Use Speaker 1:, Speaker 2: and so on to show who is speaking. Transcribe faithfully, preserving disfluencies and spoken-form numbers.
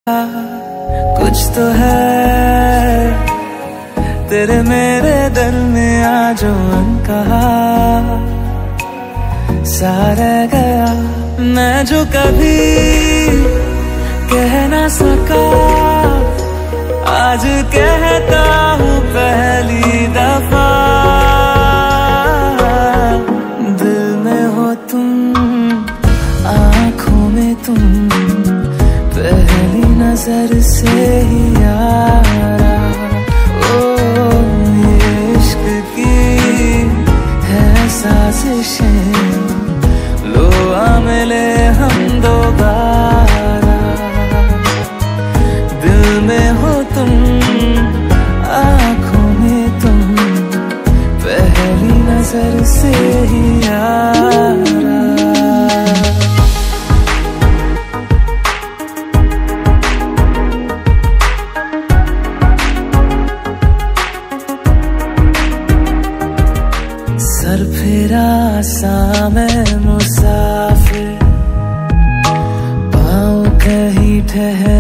Speaker 1: कुछ तो है तेरे मेरे दिल में आज अनकहा सा रह गया, मैं जो कभी कह ना सका आज कहता हूँ पहली दफा। दिल में हो तुम, आँखों में तुम, पहली नजर से ही यारा। ओ ये इश्क की है साजिशें, लो आ मिले हम दोबारा। दिल में हो तुम, आँखों में तुम, पहली नजर से ही यारा। सर फिरा सा मैं मुसाफिर, पाँव कहीं ठहर